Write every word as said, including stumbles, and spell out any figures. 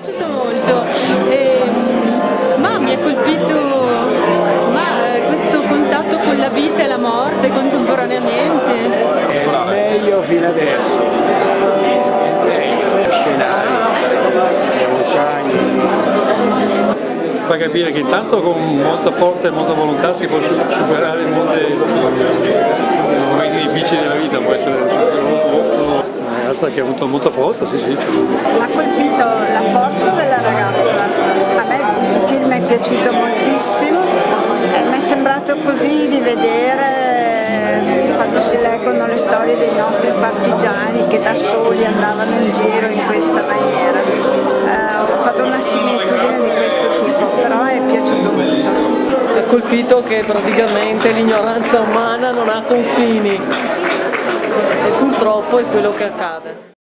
piaciuto molto, e, ma mi ha colpito ma, eh, questo contatto con la vita e la morte contemporaneamente. È il meglio fino adesso, il meglio, scenari, le montagne. Fa capire che intanto con molta forza e molta volontà si può superare molti momenti difficili della vita, può essere una ragazza che ha avuto molta forza, sì sì. Mi ha colpito la forza della ragazza, a me il film è piaciuto moltissimo e mi è sembrato così di vedere quando si leggono le storie dei nostri partigiani che da soli andavano in giro in questa maniera. Eh, ho fatto una similitudine di questo tipo, però è piaciuto molto. Mi ha colpito che praticamente l'ignoranza umana non ha confini e purtroppo è quello che accade.